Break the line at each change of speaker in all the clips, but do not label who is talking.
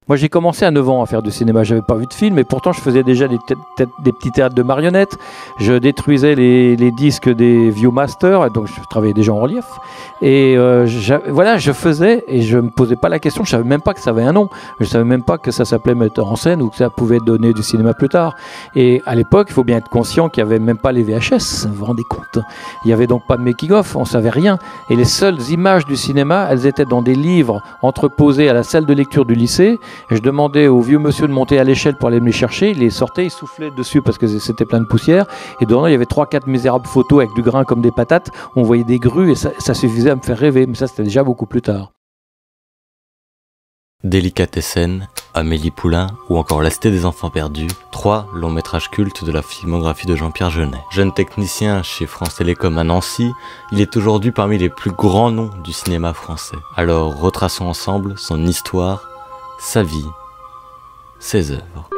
Moi j'ai commencé à 9 ans à faire du cinéma, j'avais pas vu de film, et pourtant je faisais déjà des petits théâtres de marionnettes, je détruisais les disques des Viewmaster, et donc je travaillais déjà en relief, et voilà, je faisais, et je me posais pas la question, je savais même pas que ça avait un nom, je savais même pas que ça s'appelait metteur en scène, ou que ça pouvait donner du cinéma plus tard. Et à l'époque, il faut bien être conscient qu'il n'y avait même pas les VHS, vous vous rendez compte. Il n'y avait donc pas de making-of, on savait rien, et les seules images du cinéma, elles étaient dans des livres entreposés à la salle de lecture du lycée. Et je demandais au vieux monsieur de monter à l'échelle pour aller me les chercher. Il les sortait, il soufflait dessus parce que c'était plein de poussière. Et dedans, il y avait 3-4 misérables photos avec du grain comme des patates. On voyait des grues et ça suffisait à me faire rêver. Mais ça, c'était déjà beaucoup plus tard.
Délicatessen, Amélie Poulain ou encore La Cité des enfants perdus, 3 longs métrages cultes de la filmographie de Jean-Pierre Jeunet. Jeune technicien chez France Télécom à Nancy, il est aujourd'hui parmi les plus grands noms du cinéma français. Alors retraçons ensemble son histoire, sa vie, ses œuvres.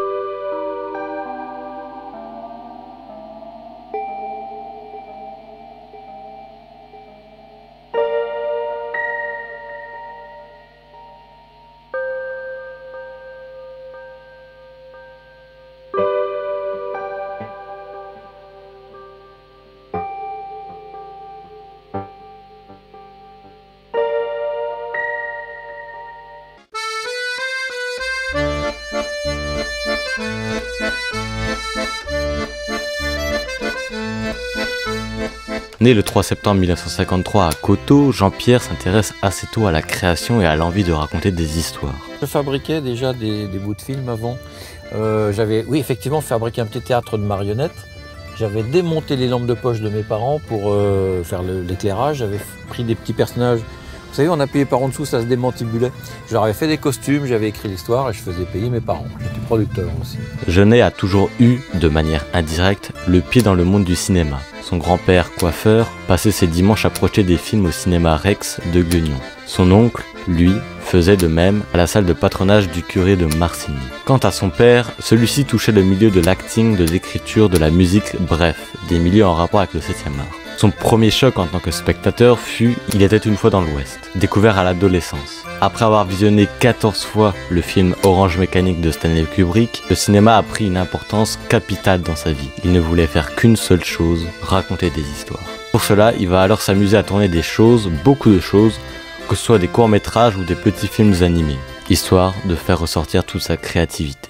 Né le 3 septembre 1953 à Coteau, Jean-Pierre s'intéresse assez tôt à la création et à l'envie de raconter des histoires.
Je fabriquais déjà des bouts de films avant. J'avais, oui, effectivement, fabriqué un petit théâtre de marionnettes. J'avais démonté les lampes de poche de mes parents pour faire l'éclairage. J'avais pris des petits personnages. Vous savez, on appuyait par en dessous, ça se démantibulait. Je leur avais fait des costumes, j'avais écrit l'histoire et je faisais payer mes parents. J'étais producteur aussi.
Jeunet a toujours eu, de manière indirecte, le pied dans le monde du cinéma. Son grand-père, coiffeur, passait ses dimanches à projeter des films au cinéma Rex de Guignon. Son oncle, lui, faisait de même à la salle de patronage du curé de Marcigny. Quant à son père, celui-ci touchait le milieu de l'acting, de l'écriture, de la musique, bref, des milieux en rapport avec le 7e art. Son premier choc en tant que spectateur fut « Il était une fois dans l'Ouest », découvert à l'adolescence. Après avoir visionné 14 fois le film Orange Mécanique de Stanley Kubrick, le cinéma a pris une importance capitale dans sa vie. Il ne voulait faire qu'une seule chose, raconter des histoires. Pour cela, il va alors s'amuser à tourner des choses, beaucoup de choses, que ce soit des courts-métrages ou des petits films animés, histoire de faire ressortir toute sa créativité.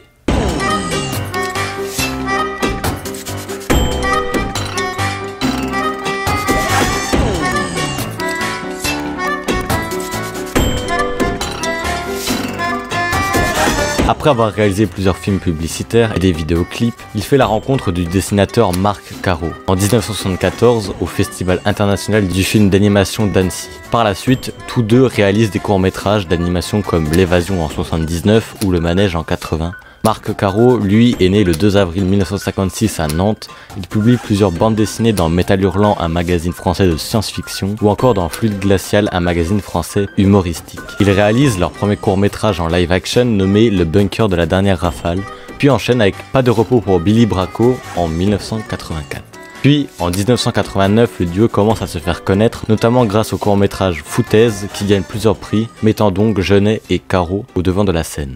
Après avoir réalisé plusieurs films publicitaires et des vidéoclips, il fait la rencontre du dessinateur Marc Caro en 1974 au Festival international du film d'animation d'Annecy. Par la suite, tous deux réalisent des courts-métrages d'animation comme L'Évasion en 79 ou Le Manège en 80. Marc Caro, lui, est né le 2 avril 1956 à Nantes. Il publie plusieurs bandes dessinées dans Métal Hurlant, un magazine français de science-fiction, ou encore dans Fluide Glacial, un magazine français humoristique. Ils réalisent leur premier court-métrage en live-action nommé Le Bunker de la dernière rafale, puis enchaînent avec Pas de repos pour Billy Bracco en 1984. Puis, en 1989, le duo commence à se faire connaître, notamment grâce au court-métrage Foutaise, qui gagne plusieurs prix, mettant donc Jeunet et Caro au devant de la scène.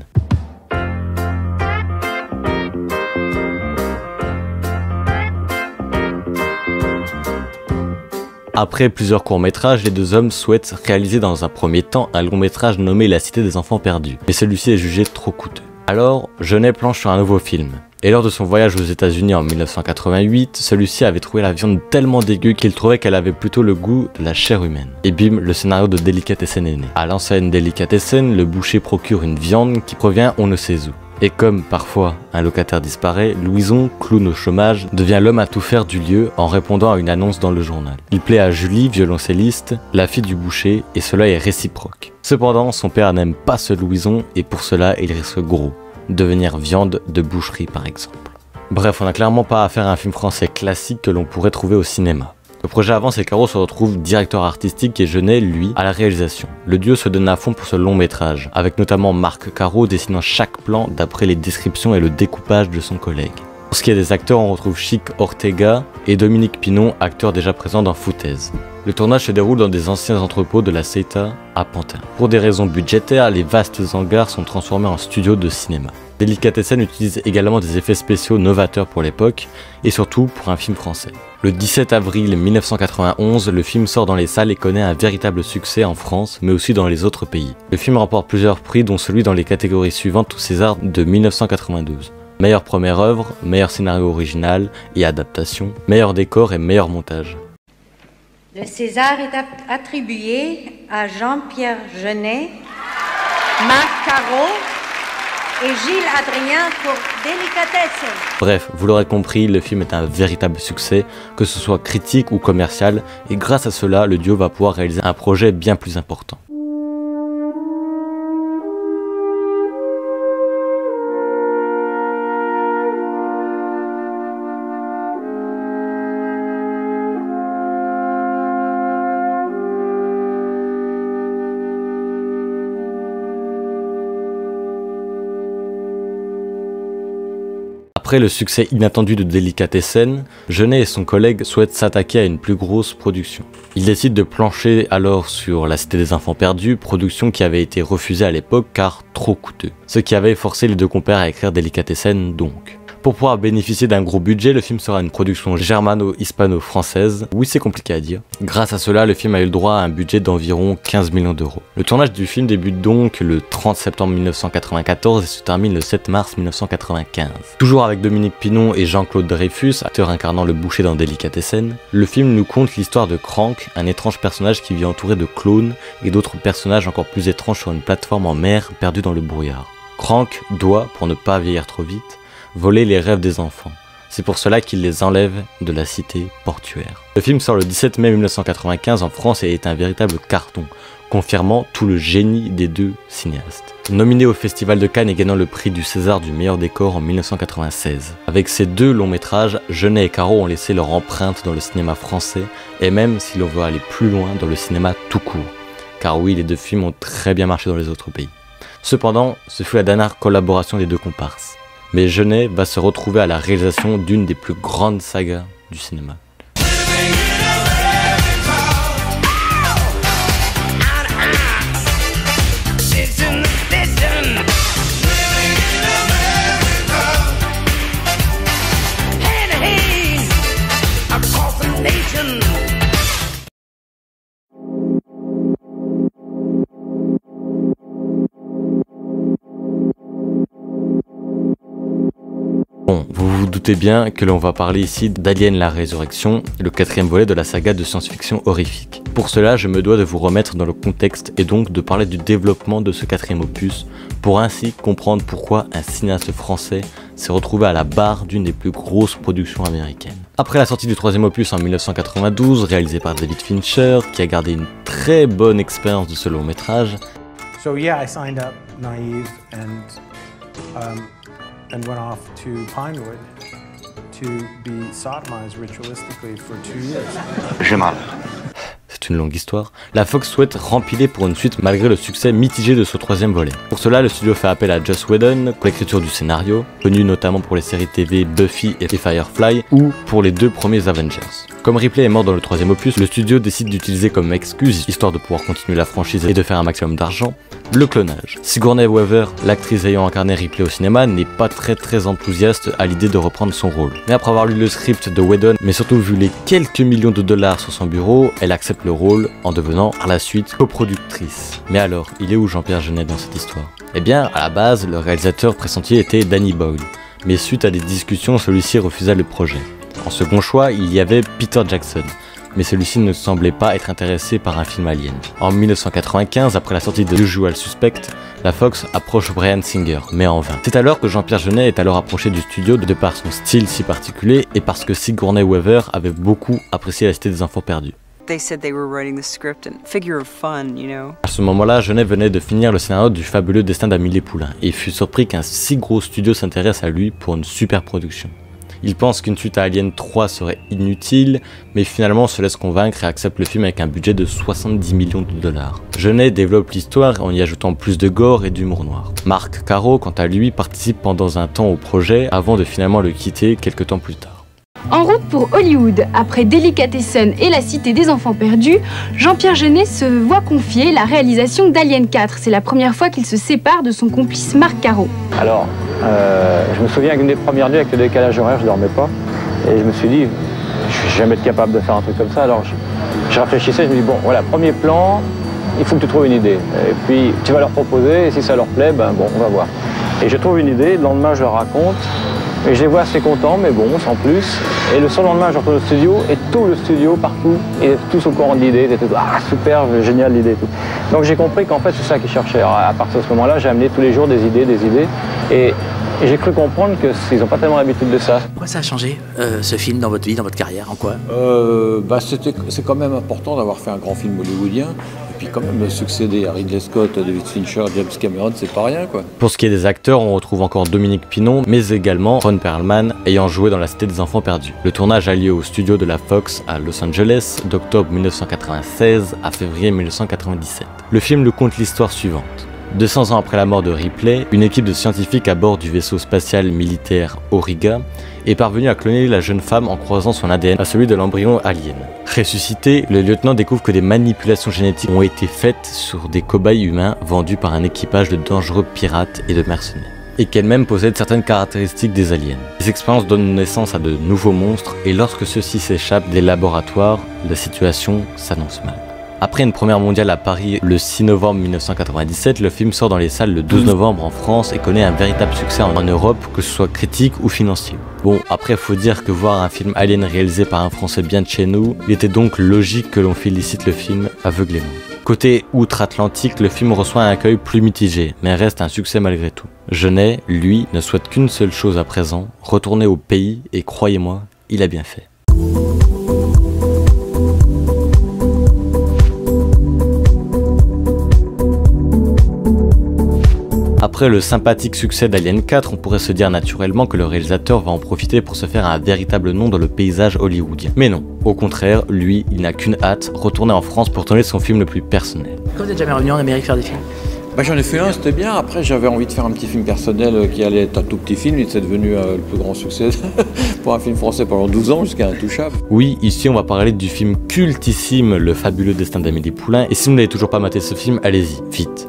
Après plusieurs courts-métrages, les deux hommes souhaitent réaliser dans un premier temps un long-métrage nommé La Cité des enfants perdus, mais celui-ci est jugé trop coûteux. Alors, Jeunet planche sur un nouveau film. Et lors de son voyage aux États-Unis en 1988, celui-ci avait trouvé la viande tellement dégueu qu'il trouvait qu'elle avait plutôt le goût de la chair humaine. Et bim, le scénario de Délicatessen est né. À l'enseigne Délicatessen, le boucher procure une viande qui provient on ne sait où. Et comme parfois un locataire disparaît, Louison, clown au chômage, devient l'homme à tout faire du lieu en répondant à une annonce dans le journal. Il plaît à Julie, violoncelliste, la fille du boucher, et cela est réciproque. Cependant, son père n'aime pas ce Louison et pour cela il risque gros, devenir viande de boucherie par exemple. Bref, on n'a clairement pas affaire à un film français classique que l'on pourrait trouver au cinéma. Le projet avance et Caro se retrouve directeur artistique et Jeunet, lui, à la réalisation. Le duo se donne à fond pour ce long métrage, avec notamment Marc Caro dessinant chaque plan d'après les descriptions et le découpage de son collègue. Pour ce qui est des acteurs, on retrouve Chic Ortega et Dominique Pinon, acteur déjà présent dans Foutaise. Le tournage se déroule dans des anciens entrepôts de la CETA à Pantin. Pour des raisons budgétaires, les vastes hangars sont transformés en studios de cinéma. Delicatessen utilise également des effets spéciaux novateurs pour l'époque et surtout pour un film français. Le 17 avril 1991, le film sort dans les salles et connaît un véritable succès en France, mais aussi dans les autres pays. Le film remporte plusieurs prix, dont celui dans les catégories suivantes au César de 1992. Meilleure première œuvre, meilleur scénario original et adaptation, meilleur décor et meilleur montage.
Le César est attribué à Jean-Pierre Jeunet, Marc Caro et Gilles Adrien pour Delicatessen.
Bref, vous l'aurez compris, le film est un véritable succès, que ce soit critique ou commercial, et grâce à cela, le duo va pouvoir réaliser un projet bien plus important. Après le succès inattendu de Delicatessen, Jeunet et son collègue souhaitent s'attaquer à une plus grosse production. Ils décident de plancher alors sur La Cité des Enfants Perdus, production qui avait été refusée à l'époque car trop coûteux. Ce qui avait forcé les deux compères à écrire Delicatessen donc. Pour pouvoir bénéficier d'un gros budget, le film sera une production germano-hispano-française. Oui, c'est compliqué à dire. Grâce à cela, le film a eu le droit à un budget d'environ 15 millions d'euros. Le tournage du film débute donc le 30 septembre 1994 et se termine le 7 mars 1995. Toujours avec Dominique Pinon et Jean-Claude Dreyfus, acteur incarnant le boucher dans Delicatessen, le film nous conte l'histoire de Crank, un étrange personnage qui vit entouré de clones et d'autres personnages encore plus étranges sur une plateforme en mer perdue dans le brouillard. Crank doit, pour ne pas vieillir trop vite, voler les rêves des enfants. C'est pour cela qu'il les enlève de la cité portuaire. Le film sort le 17 mai 1995 en France et est un véritable carton, confirmant tout le génie des deux cinéastes. Nominé au Festival de Cannes et gagnant le prix du César du meilleur décor en 1996. Avec ces deux longs métrages, Jeunet et Caro ont laissé leur empreinte dans le cinéma français et même, si l'on veut aller plus loin, dans le cinéma tout court. Car oui, les deux films ont très bien marché dans les autres pays. Cependant, ce fut la dernière collaboration des deux comparses. Mais Jeunet va se retrouver à la réalisation d'une des plus grandes sagas du cinéma. Bon, vous vous doutez bien que l'on va parler ici d'Alien la Résurrection, le quatrième volet de la saga de science-fiction horrifique. Pour cela, je me dois de vous remettre dans le contexte et donc de parler du développement de ce quatrième opus, pour ainsi comprendre pourquoi un cinéaste français s'est retrouvé à la barre d'une des plus grosses productions américaines. Après la sortie du troisième opus en 1992, réalisé par David Fincher, qui a gardé une très bonne expérience de ce long métrage,
So yeah, I signed up naive and went off to Pinewood to be sodomized ritualistically for 2 years.
J'ai mal.
C'est une longue histoire. La Fox souhaite rempiler pour une suite malgré le succès mitigé de ce troisième volet. Pour cela, le studio fait appel à Joss Whedon pour l'écriture du scénario, connu notamment pour les séries TV Buffy et Firefly, ou pour les deux premiers Avengers. Comme Ripley est mort dans le troisième opus, le studio décide d'utiliser comme excuse, histoire de pouvoir continuer la franchise et de faire un maximum d'argent, le clonage. Sigourney Weaver, l'actrice ayant incarné Ripley au cinéma, n'est pas très enthousiaste à l'idée de reprendre son rôle. Mais après avoir lu le script de Whedon, mais surtout vu les quelques millions de dollars sur son bureau, elle accepte le rôle en devenant par la suite coproductrice. Mais alors, il est où Jean-Pierre Jeunet dans cette histoire? Eh bien, à la base, le réalisateur pressenti était Danny Boyle, mais suite à des discussions, celui-ci refusa le projet. En second choix, il y avait Peter Jackson, mais celui-ci ne semblait pas être intéressé par un film Alien. En 1995, après la sortie de Usual Suspect, la Fox approche Bryan Singer, mais en vain. C'est alors que Jean-Pierre Jeunet est alors approché du studio de par son style si particulier et parce que Sigourney Weaver avait beaucoup apprécié La Cité des Enfants Perdus.
They said they were writing the script and figure of fun, you know.
À ce moment-là, Jeunet venait de finir le scénario du fabuleux Destin d'Amélie Poulain et fut surpris qu'un si gros studio s'intéresse à lui pour une super production. Il pense qu'une suite à Alien 3 serait inutile, mais finalement on se laisse convaincre et accepte le film avec un budget de 70 millions de dollars. Jeunet développe l'histoire en y ajoutant plus de gore et d'humour noir. Marc Caro, quant à lui, participe pendant un temps au projet avant de finalement le quitter quelques temps plus tard.
En route pour Hollywood, après Delicatessen et La Cité des Enfants Perdus, Jean-Pierre Jeunet se voit confier la réalisation d'Alien 4. C'est la première fois qu'il se sépare de son complice Marc Caro.
Alors, je me souviens qu'une des premières nuits avec le décalage horaire, je dormais pas. Et je me suis dit, je vais jamais être capable de faire un truc comme ça. Alors je réfléchissais, je me dis, bon, voilà, premier plan, il faut que tu trouves une idée. Et puis tu vas leur proposer, et si ça leur plaît, ben bon, on va voir. Et je trouve une idée, le lendemain je leur raconte. Et je les vois assez contents, mais bon, sans plus. Et le lendemain, je retourne au studio, et tout le studio, partout, et tous au courant de l'idée. Ils étaient ah, super, génial l'idée et tout. Donc j'ai compris qu'en fait, c'est ça qu'ils cherchaient. Alors, à partir de ce moment-là, j'ai amené tous les jours des idées. Et j'ai cru comprendre qu'ils n'ont pas tellement l'habitude de ça.
Pourquoi ça a changé, ce film, dans votre vie, dans votre carrière? En quoi?
C'est quand même important d'avoir fait un grand film hollywoodien. Et puis quand même succéder à Ridley Scott, David Fincher, James Cameron, c'est pas rien quoi.
Pour ce qui est des acteurs, on retrouve encore Dominique Pinon, mais également Ron Perlman ayant joué dans La Cité des Enfants Perdus. Le tournage a lieu au studio de la Fox à Los Angeles d'octobre 1996 à février 1997. Le film nous conte l'histoire suivante. 200 ans après la mort de Ripley, une équipe de scientifiques à bord du vaisseau spatial militaire Auriga est parvenue à cloner la jeune femme en croisant son ADN à celui de l'embryon alien. Ressuscité, le lieutenant découvre que des manipulations génétiques ont été faites sur des cobayes humains vendus par un équipage de dangereux pirates et de mercenaires, et qu'elle-même possède certaines caractéristiques des aliens. Les expériences donnent naissance à de nouveaux monstres, et lorsque ceux-ci s'échappent des laboratoires, la situation s'annonce mal. Après une première mondiale à Paris le 6 novembre 1997, le film sort dans les salles le 12 novembre en France et connaît un véritable succès en Europe, que ce soit critique ou financier. Bon, après faut dire que voir un film Alien réalisé par un Français bien de chez nous, il était donc logique que l'on félicite le film aveuglément. Côté outre-Atlantique, le film reçoit un accueil plus mitigé, mais reste un succès malgré tout. Jeunet, lui, ne souhaite qu'une seule chose à présent, retourner au pays, et croyez-moi, il a bien fait. Après le sympathique succès d'Alien 4, on pourrait se dire naturellement que le réalisateur va en profiter pour se faire un véritable nom dans le paysage hollywoodien. Mais non, au contraire, lui, il n'a qu'une hâte, retourner en France pour tourner son film le plus personnel.
Quand vous êtes jamais revenu en Amérique faire des films?
J'en ai fait un, c'était bien. Après, j'avais envie de faire un petit film personnel qui allait être un tout petit film. Il s'est devenu le plus grand succès pour un film français pendant 12 ans, jusqu'à Intouchable.
Oui, ici on va parler du film cultissime Le Fabuleux Destin d'Amélie Poulain. Et si vous n'avez toujours pas maté ce film, allez-y, vite.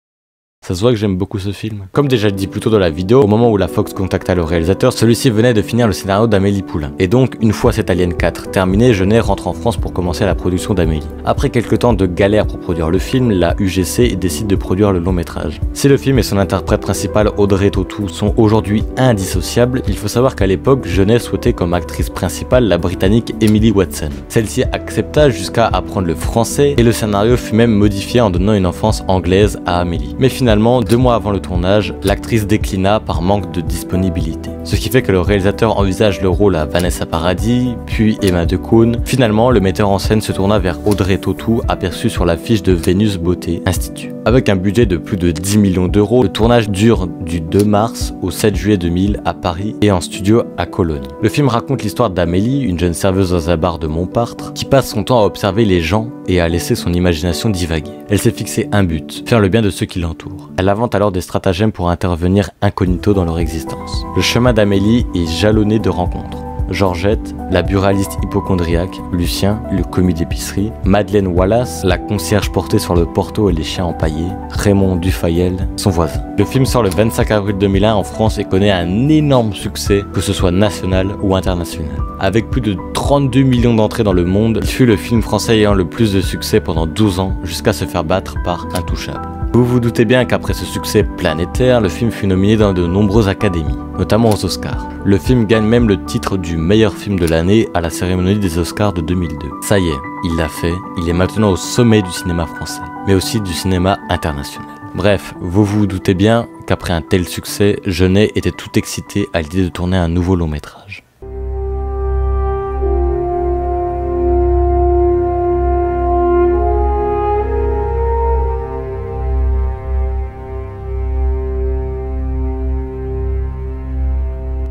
Ça se voit que j'aime beaucoup ce film. Comme déjà dit plus tôt dans la vidéo, au moment où la Fox contacta le réalisateur, celui-ci venait de finir le scénario d'Amélie Poulain. Et donc, une fois cet Alien 4 terminé, Jeunet rentre en France pour commencer la production d'Amélie. Après quelques temps de galère pour produire le film, la UGC décide de produire le long métrage. Si le film et son interprète principal Audrey Tautou sont aujourd'hui indissociables, il faut savoir qu'à l'époque, Jeunet souhaitait comme actrice principale la britannique Emily Watson. Celle-ci accepta jusqu'à apprendre le français et le scénario fut même modifié en donnant une enfance anglaise à Amélie. Mais finalement, 2 mois avant le tournage, l'actrice déclina par manque de disponibilité. Ce qui fait que le réalisateur envisage le rôle à Vanessa Paradis, puis Emma Decaune. Finalement, le metteur en scène se tourna vers Audrey Tautou, aperçue sur l'affiche de Vénus Beauté Institut. Avec un budget de plus de 10 millions d'euros, le tournage dure du 2 mars au 7 juillet 2000 à Paris et en studio à Cologne. Le film raconte l'histoire d'Amélie, une jeune serveuse dans un bar de Montmartre, qui passe son temps à observer les gens et à laisser son imagination divaguer. Elle s'est fixé un but, faire le bien de ceux qui l'entourent. Elle invente alors des stratagèmes pour intervenir incognito dans leur existence. Le chemin d'Amélie est jalonné de rencontres. Georgette, la buraliste hypocondriaque, Lucien, le commis d'épicerie, Madeleine Wallace, la concierge portée sur le porto et les chiens empaillés, Raymond Dufayel, son voisin. Le film sort le 25 avril 2001 en France et connaît un énorme succès, que ce soit national ou international. Avec plus de 32 millions d'entrées dans le monde, il fut le film français ayant le plus de succès pendant 12 ans, jusqu'à se faire battre par Intouchable. Vous vous doutez bien qu'après ce succès planétaire, le film fut nominé dans de nombreuses académies, notamment aux Oscars. Le film gagne même le titre du meilleur film de l'année à la cérémonie des Oscars de 2002. Ça y est, il l'a fait, il est maintenant au sommet du cinéma français, mais aussi du cinéma international. Bref, vous vous doutez bien qu'après un tel succès, Jeunet était tout excité à l'idée de tourner un nouveau long métrage.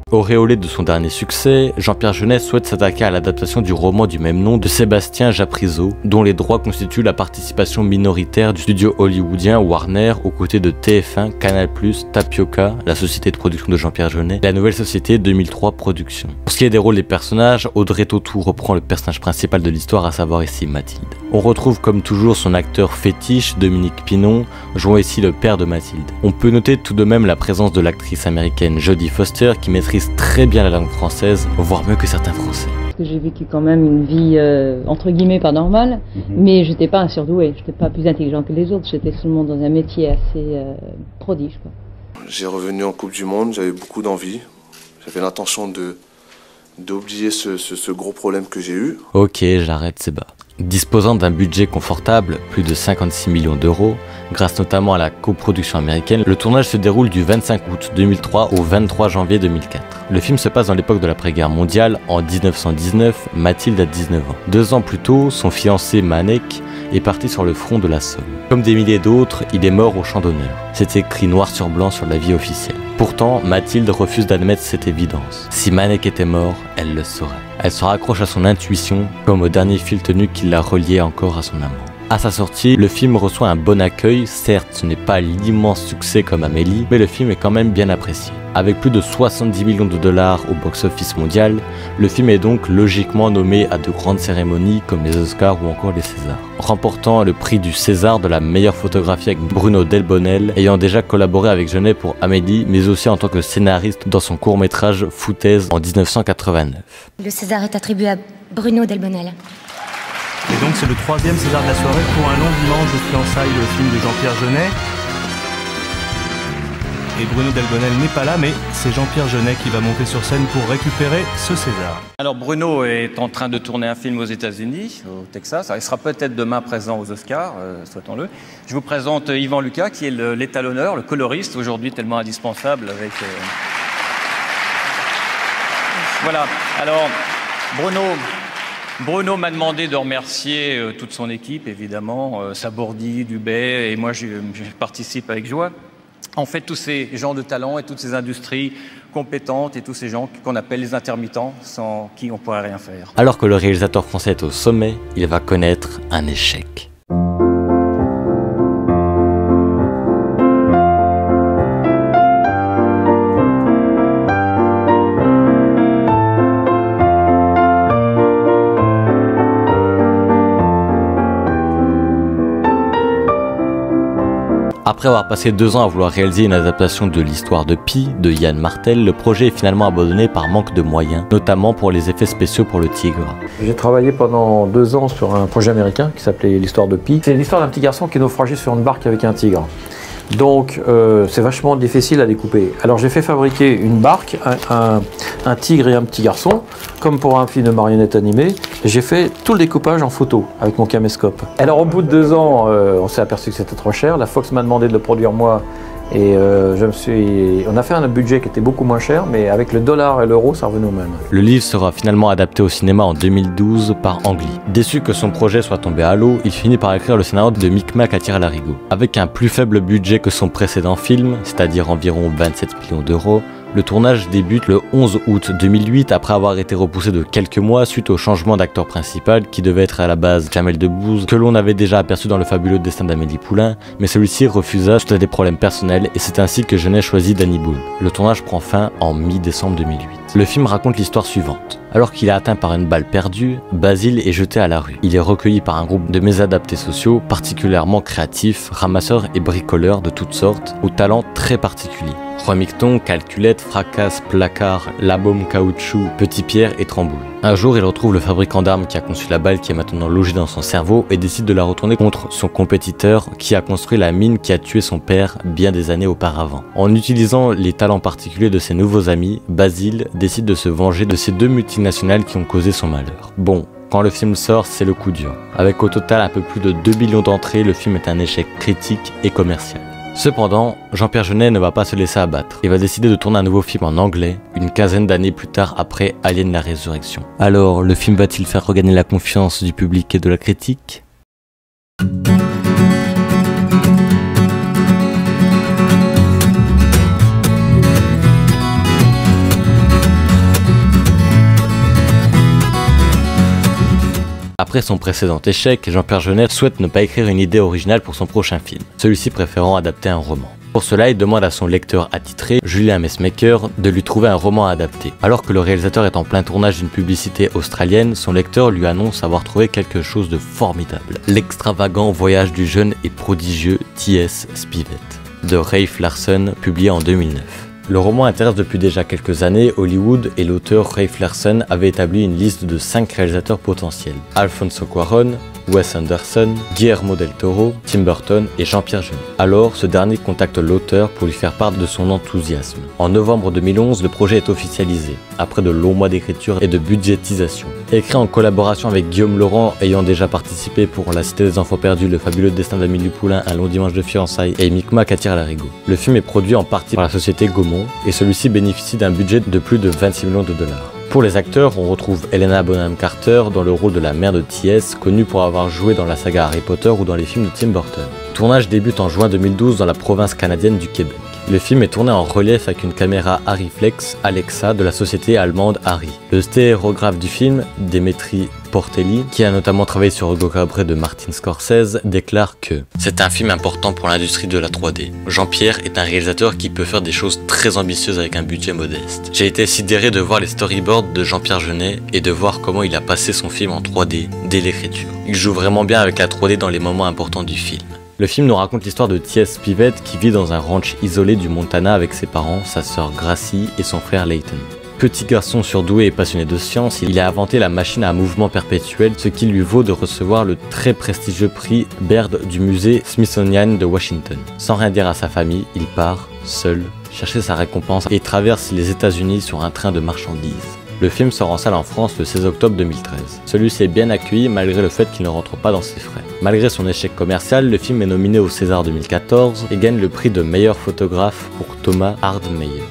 Auréolé de son dernier succès, Jean-Pierre Jeunet souhaite s'attaquer à l'adaptation du roman du même nom de Sébastien Japrisot, dont les droits constituent la participation minoritaire du studio hollywoodien Warner aux côtés de TF1, Canal+, Tapioca, la société de production de Jean-Pierre Jeunet, et la nouvelle société 2003 Productions. Pour ce qui est des rôles des personnages, Audrey Tautou reprend le personnage principal de l'histoire, à savoir ici Mathilde. On retrouve comme toujours son acteur fétiche, Dominique Pinon, jouant ici le père de Mathilde. On peut noter tout de même la présence de l'actrice américaine Jodie Foster qui maîtrise très bien la langue française, voire mieux que certains Français.
J'ai vécu quand même une vie entre guillemets pas normale, mais j'étais pas un surdoué, j'étais pas plus intelligent que les autres, j'étais seulement dans un métier assez prodige, quoi.
J'ai revenu en Coupe du Monde, j'avais beaucoup d'envie, j'avais l'intention d'oublier ce gros problème que j'ai eu.
Ok, j'arrête, c'est bas. Disposant d'un budget confortable, plus de 56 millions d'euros, grâce notamment à la coproduction américaine, le tournage se déroule du 25 août 2003 au 23 janvier 2004. Le film se passe dans l'époque de l'après-guerre mondiale, en 1919, Mathilde a 19 ans. 2 ans plus tôt, son fiancé Manek est parti sur le front de la Somme. Comme des milliers d'autres, il est mort au champ d'honneur. C'est écrit noir sur blanc sur la vie officielle. Pourtant, Mathilde refuse d'admettre cette évidence. Si Manek était mort, elle le saurait. Elle se raccroche à son intuition, comme au dernier fil tenu qui l'a relié encore à son amant. À sa sortie, le film reçoit un bon accueil, certes ce n'est pas l'immense succès comme Amélie, mais le film est quand même bien apprécié. Avec plus de 70 millions de dollars au box-office mondial, le film est donc logiquement nommé à de grandes cérémonies comme les Oscars ou encore les Césars, remportant le prix du César de la meilleure photographie avec Bruno Delbonnel, ayant déjà collaboré avec Jeunet pour Amélie, mais aussi en tant que scénariste dans son court-métrage Foutaise en 1989.
Le César est attribué à Bruno Delbonnel.
Et donc c'est le 3e César de la soirée pour Un long dimanche de fiançailles, le film de Jean-Pierre Jeunet. Et Bruno Delbonnel n'est pas là, mais c'est Jean-Pierre Jeunet qui va monter sur scène pour récupérer ce César.
Alors Bruno est en train de tourner un film aux États-Unis, au Texas. Il sera peut-être demain présent aux Oscars, souhaitons-le. Je vous présente Yvan Lucas, qui est l'étalonneur, le coloriste, aujourd'hui tellement indispensable avec... Voilà, alors Bruno m'a demandé de remercier toute son équipe, évidemment, Sabourdi, Dubé, et moi je participe avec joie. En fait, tous ces gens de talent et toutes ces industries compétentes et tous ces gens qu'on appelle les intermittents, sans qui on ne pourrait rien faire.
Alors que le réalisateur français est au sommet, il va connaître un échec. Après avoir passé 2 ans à vouloir réaliser une adaptation de l'histoire de Pi, de Yann Martel, le projet est finalement abandonné par manque de moyens, notamment pour les effets spéciaux pour le tigre.
J'ai travaillé pendant 2 ans sur un projet américain qui s'appelait l'histoire de Pi. C'est l'histoire d'un petit garçon qui est naufragé sur une barque avec un tigre. Donc c'est vachement difficile à découper. Alors j'ai fait fabriquer une barque, un tigre et un petit garçon, comme pour un film de marionnette animée. J'ai fait tout le découpage en photo avec mon caméscope. Alors au bout de 2 ans, on s'est aperçu que c'était trop cher. La Fox m'a demandé de le produire moi. Et on a fait un budget qui était beaucoup moins cher, mais avec le dollar et l'euro, ça revenait au même.
Le livre sera finalement adapté au cinéma en 2012 par Ang Lee. Déçu que son projet soit tombé à l'eau, il finit par écrire le scénario de Micmac à Tire-Larigot. Avec un plus faible budget que son précédent film, c'est-à-dire environ 27 millions d'euros, le tournage débute le 11 août 2008 après avoir été repoussé de quelques mois suite au changement d'acteur principal qui devait être à la base Jamel Debbouze, que l'on avait déjà aperçu dans Le fabuleux destin d'Amélie Poulain, mais celui-ci refusa suite à des problèmes personnels et c'est ainsi que Jeunet choisit Danny Boone. Le tournage prend fin en mi-décembre 2008. Le film raconte l'histoire suivante. Alors qu'il est atteint par une balle perdue, Basile est jeté à la rue. Il est recueilli par un groupe de mésadaptés sociaux particulièrement créatifs, ramasseurs et bricoleurs de toutes sortes, aux talents très particuliers. Remicton, calculette, fracasse, placard, labaume, caoutchouc, petit pierre et trambouille. Un jour, il retrouve le fabricant d'armes qui a conçu la balle qui est maintenant logée dans son cerveau et décide de la retourner contre son compétiteur qui a construit la mine qui a tué son père bien des années auparavant. En utilisant les talents particuliers de ses nouveaux amis, Basile décide de se venger de ces 2 multinationales qui ont causé son malheur. Bon, quand le film sort, c'est le coup dur. Avec au total un peu plus de 2 millions d'entrées, le film est un échec critique et commercial. Cependant, Jean-Pierre Jeunet ne va pas se laisser abattre. Il va décider de tourner un nouveau film en anglais, une quinzaine d'années plus tard après Alien la Résurrection. Alors, le film va-t-il faire regagner la confiance du public et de la critique ? Après son précédent échec, Jean-Pierre Jeunet souhaite ne pas écrire une idée originale pour son prochain film, celui-ci préférant adapter un roman. Pour cela, il demande à son lecteur attitré, Julien Messmaker, de lui trouver un roman à adapter. Alors que le réalisateur est en plein tournage d'une publicité australienne, son lecteur lui annonce avoir trouvé quelque chose de formidable. L'extravagant voyage du jeune et prodigieux T.S. Spivet, de Rafe Larson, publié en 2009. Le roman intéresse depuis déjà quelques années Hollywood et l'auteur Rafe Larson avait établi une liste de 5 réalisateurs potentiels. Alfonso Cuarón, Wes Anderson, Guillermo del Toro, Tim Burton et Jean-Pierre Jeunet. Alors, ce dernier contacte l'auteur pour lui faire part de son enthousiasme. En novembre 2011, le projet est officialisé, après de longs mois d'écriture et de budgétisation. Écrit en collaboration avec Guillaume Laurent, ayant déjà participé pour La Cité des Enfants Perdus, Le Fabuleux Destin d'Amélie Poulain, Un long dimanche de fiançailles et Micmac attire l'arigot. Le film est produit en partie par la société Gaumont et celui-ci bénéficie d'un budget de plus de 26 millions de dollars. Pour les acteurs, on retrouve Helena Bonham Carter dans le rôle de la mère de T.S., connue pour avoir joué dans la saga Harry Potter ou dans les films de Tim Burton. Le tournage débute en juin 2012 dans la province canadienne du Québec. Le film est tourné en relief avec une caméra Arriflex Alexa de la société allemande Arri. Le stéréographe du film, Demetri Portelli, qui a notamment travaillé sur Hugo Cabret de Martin Scorsese, déclare que « C'est un film important pour l'industrie de la 3D. Jean-Pierre est un réalisateur qui peut faire des choses très ambitieuses avec un budget modeste. J'ai été sidéré de voir les storyboards de Jean-Pierre Jeunet et de voir comment il a passé son film en 3D dès l'écriture. Il joue vraiment bien avec la 3D dans les moments importants du film. » Le film nous raconte l'histoire de T.S. Spivet qui vit dans un ranch isolé du Montana avec ses parents, sa sœur Gracie et son frère Layton. Petit garçon surdoué et passionné de science, il a inventé la machine à mouvement perpétuel, ce qui lui vaut de recevoir le très prestigieux prix Baird du musée Smithsonian de Washington. Sans rien dire à sa famille, il part, seul, chercher sa récompense et traverse les États-Unis sur un train de marchandises. Le film sort en salle en France le 16 octobre 2013. Celui-ci est bien accueilli malgré le fait qu'il ne rentre pas dans ses frais. Malgré son échec commercial, le film est nominé au César 2014 et gagne le prix de meilleur photographe pour Thomas Hardmeyer.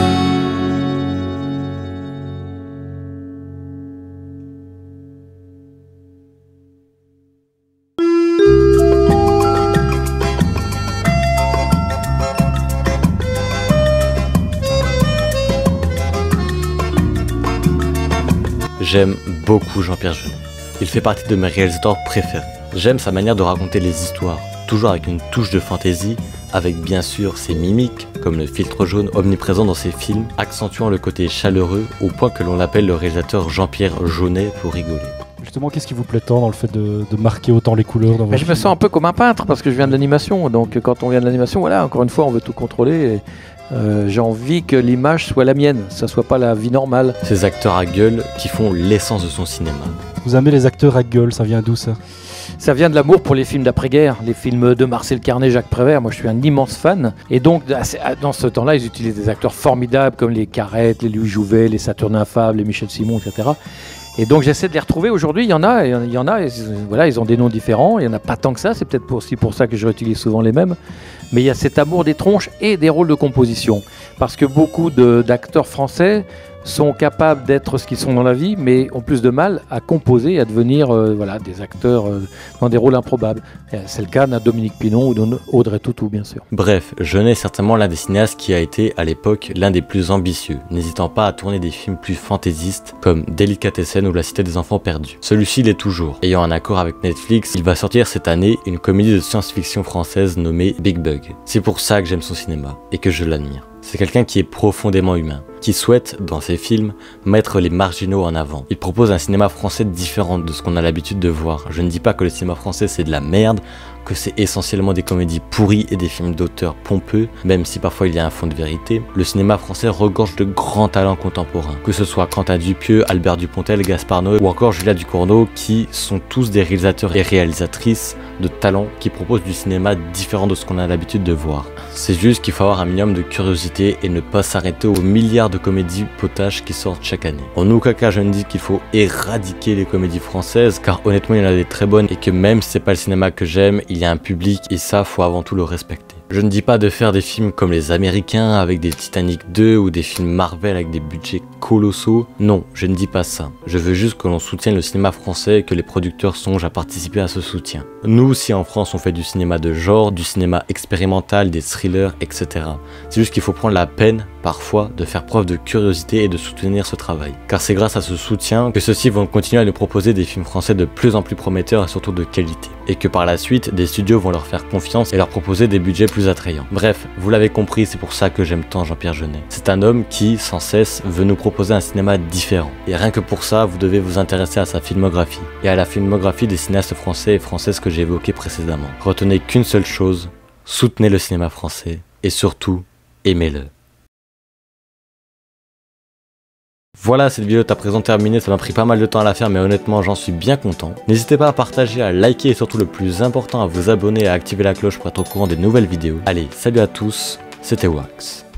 J'aime beaucoup Jean-Pierre Jeunet. Il fait partie de mes réalisateurs préférés. J'aime sa manière de raconter les histoires, toujours avec une touche de fantaisie, avec bien sûr ses mimiques, comme le filtre jaune omniprésent dans ses films, accentuant le côté chaleureux au point que l'on l'appelle le réalisateur Jean-Pierre Jeunet pour rigoler.
Justement, qu'est-ce qui vous plaît tant dans le fait de marquer autant les couleurs dans vos films ?
Je me sens un peu comme un peintre parce que je viens de l'animation, donc quand on vient de l'animation, voilà, encore une fois, on veut tout contrôler. J'ai envie que l'image soit la mienne, ça soit pas la vie normale.
Ces acteurs à gueule qui font l'essence de son cinéma.
Vous aimez les acteurs à gueule, ça vient d'où ça ?
Ça vient de l'amour pour les films d'après-guerre, les films de Marcel Carné, Jacques Prévert. Moi, je suis un immense fan. Et donc, dans ce temps-là, ils utilisent des acteurs formidables comme les Carrette, les Louis Jouvet, les Saturnin Fabre, les Michel Simon, etc. Et donc, j'essaie de les retrouver. Aujourd'hui, il y en a, voilà, ils ont des noms différents. Il n'y en a pas tant que ça. C'est peut-être aussi pour ça que je réutilise souvent les mêmes. Mais il y a cet amour des tronches et des rôles de composition. Parce que beaucoup d'acteurs français sont capables d'être ce qu'ils sont dans la vie, mais ont plus de mal à composer, à devenir voilà, des acteurs dans des rôles improbables. C'est le cas de Dominique Pinon ou d'Audrey Tautou, bien sûr.
Bref, Jeunet est certainement l'un des cinéastes qui a été, à l'époque, l'un des plus ambitieux, n'hésitant pas à tourner des films plus fantaisistes, comme Délicatessen ou La Cité des Enfants Perdus. Celui-ci l'est toujours. Ayant un accord avec Netflix, il va sortir cette année une comédie de science-fiction française nommée Big Bug. C'est pour ça que j'aime son cinéma, et que je l'admire. C'est quelqu'un qui est profondément humain, qui souhaite, dans ses films, mettre les marginaux en avant. Il propose un cinéma français différent de ce qu'on a l'habitude de voir. Je ne dis pas que le cinéma français c'est de la merde, que c'est essentiellement des comédies pourries et des films d'auteur pompeux, même si parfois il y a un fond de vérité. Le cinéma français regorge de grands talents contemporains, que ce soit Quentin Dupieux, Albert Dupontel, Gaspard Noé ou encore Julia Ducournau, qui sont tous des réalisateurs et réalisatrices de talent qui proposent du cinéma différent de ce qu'on a l'habitude de voir. C'est juste qu'il faut avoir un minimum de curiosité et ne pas s'arrêter aux milliards de comédies potaches qui sortent chaque année. En aucun cas je ne dis qu'il faut éradiquer les comédies françaises, car honnêtement il y en a des très bonnes et que même si c'est pas le cinéma que j'aime, il y a un public et ça faut avant tout le respecter. Je ne dis pas de faire des films comme les Américains avec des Titanic 2 ou des films Marvel avec des budgets colossaux. Non, je ne dis pas ça. Je veux juste que l'on soutienne le cinéma français et que les producteurs songent à participer à ce soutien. Nous aussi en France on fait du cinéma de genre, du cinéma expérimental, des thrillers, etc. C'est juste qu'il faut prendre la peine, parfois, de faire preuve de curiosité et de soutenir ce travail. Car c'est grâce à ce soutien que ceux-ci vont continuer à nous proposer des films français de plus en plus prometteurs et surtout de qualité. Et que par la suite, des studios vont leur faire confiance et leur proposer des budgets plus attrayants. Bref, vous l'avez compris, c'est pour ça que j'aime tant Jean-Pierre Jeunet. C'est un homme qui, sans cesse, veut nous proposer un cinéma différent. Et rien que pour ça, vous devez vous intéresser à sa filmographie. Et à la filmographie des cinéastes français et françaises que j'ai évoquées précédemment. Retenez qu'une seule chose, soutenez le cinéma français. Et surtout, aimez-le. Voilà, cette vidéo est à présent terminée, ça m'a pris pas mal de temps à la faire mais honnêtement j'en suis bien content. N'hésitez pas à partager, à liker et surtout le plus important à vous abonner et à activer la cloche pour être au courant des nouvelles vidéos. Allez, salut à tous, c'était Wax.